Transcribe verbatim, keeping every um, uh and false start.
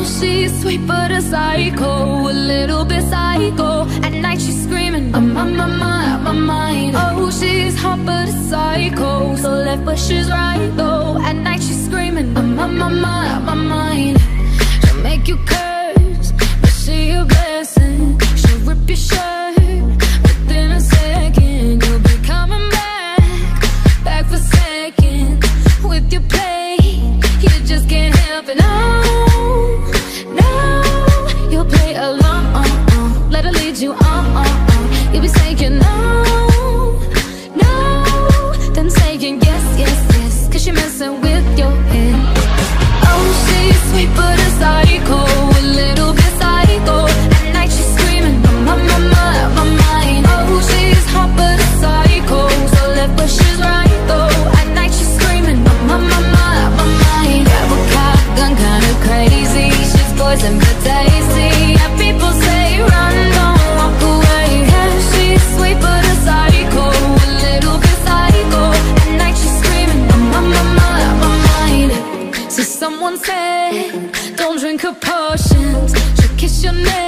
she's sweet but a psycho, a little bit psycho. At night she's screaming, I'm on my mind, my mind. Oh, she's hot but a psycho, so left but she's right though. At night she's screaming, I'm on my mind, my mind. She'll make you curse, but she a blessing. She'll rip your shirt within a second. You'll be coming back, back for seconds with your play. You just can't help it, no, no. You'll play along, let her lead you on, on, on. You'll be saying no, no, then saying yes, yes, yes, cause you're messing with your head. Oh, she's sweet but a psycho, a little bit psycho. At night she's screaming, I'm on my mind, my mind. Oh, she's hot but a psycho, so left but she's right though. At night she's screaming, I'm on my mind, my mind. Grab a cop gun, kinda crazy. She's poison but tasty. Yeah, people say run, don't walk away. Yeah, she's sweet but a psycho, a little bit psycho. At night she's screaming, I'm on my mind, my mind. So someone said, don't drink her potions, she'll kiss your neck.